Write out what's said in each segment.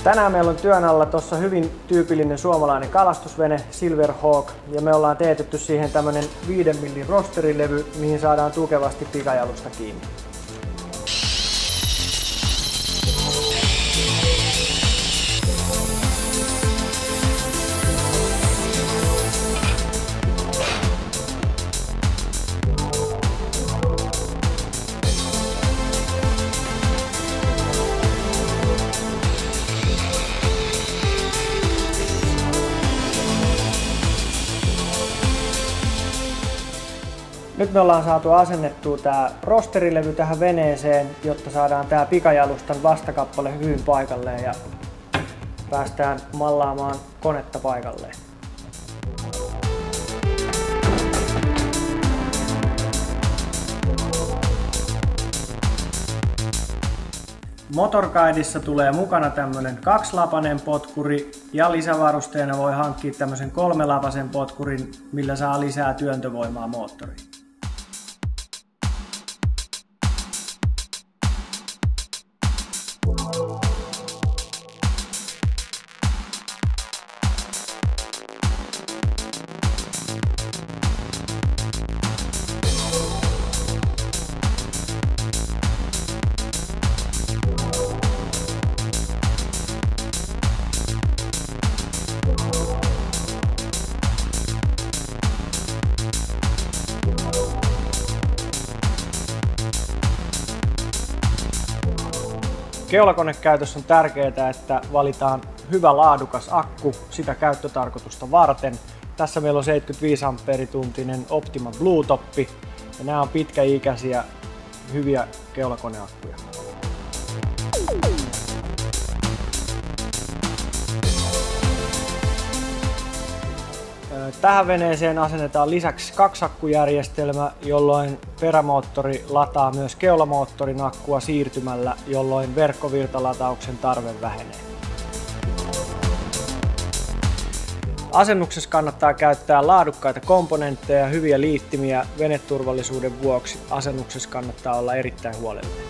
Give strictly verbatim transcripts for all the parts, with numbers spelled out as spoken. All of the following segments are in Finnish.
Tänään meillä on työn alla tuossa hyvin tyypillinen suomalainen kalastusvene Silverhawk ja me ollaan teetetty siihen tämmönen viiden millin rosterilevy, mihin saadaan tukevasti pikajalusta kiinni. Nyt me ollaan saatu asennettua tää rosterilevy tähän veneeseen, jotta saadaan tää pikajalustan vastakappale hyvin paikalleen ja päästään mallaamaan konetta paikalleen. Motorguidessa tulee mukana tämmönen kaksilapainen potkuri ja lisävarusteena voi hankkia tämmösen kolmelapaisen potkurin, millä saa lisää työntövoimaa moottoriin. Keulakonekäytössä on tärkeää, että valitaan hyvä laadukas akku sitä käyttötarkoitusta varten. Tässä meillä on seitsemänkymmentäviisi ampeerituntinen Optima Blue Top ja nämä on pitkäikäisiä hyviä keulakoneakkuja. Tähän veneeseen asennetaan lisäksi kaksakkujärjestelmä, jolloin perämoottori lataa myös keulamoottorin akkua siirtymällä, jolloin verkkovirtalatauksen tarve vähenee. Asennuksessa kannattaa käyttää laadukkaita komponentteja ja hyviä liittimiä veneturvallisuuden vuoksi. Asennuksessa kannattaa olla erittäin huolellinen.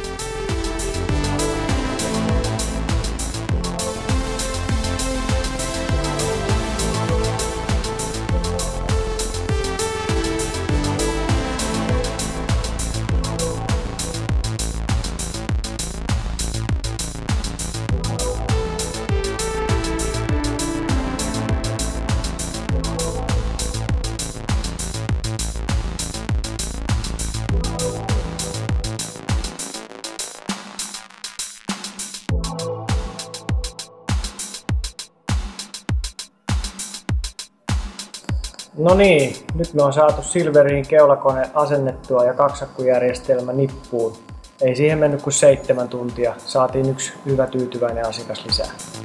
No niin, nyt me on saatu Silveriin keulakone asennettua ja kaksakkujärjestelmä nippuun. Ei siihen mennyt kuin seitsemän tuntia. Saatiin yksi hyvä tyytyväinen asiakas lisää.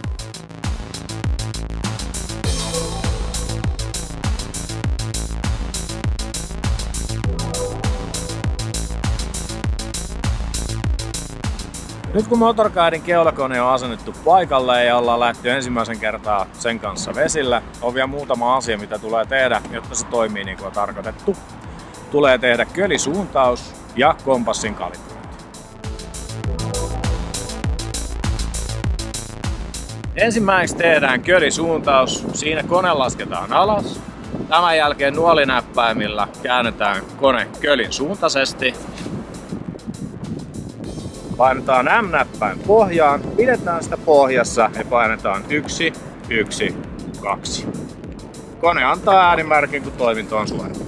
Nyt kun Motorguiden keulakone on asennettu paikalle ja ollaan lähdetty ensimmäisen kertaa sen kanssa vesillä, on vielä muutama asia mitä tulee tehdä, jotta se toimii niin kuin on tarkoitettu. Tulee tehdä kölisuuntaus ja kompassin kalibrointi. Ensimmäiseksi tehdään kölisuuntaus, siinä kone lasketaan alas. Tämän jälkeen nuolinäppäimillä käännetään kone kölin suuntaisesti. Painetaan M-näppäin pohjaan, pidetään sitä pohjassa ja painetaan yksi, yksi, kaksi. Kone antaa äänimerkin, kun toiminto on suoritettu.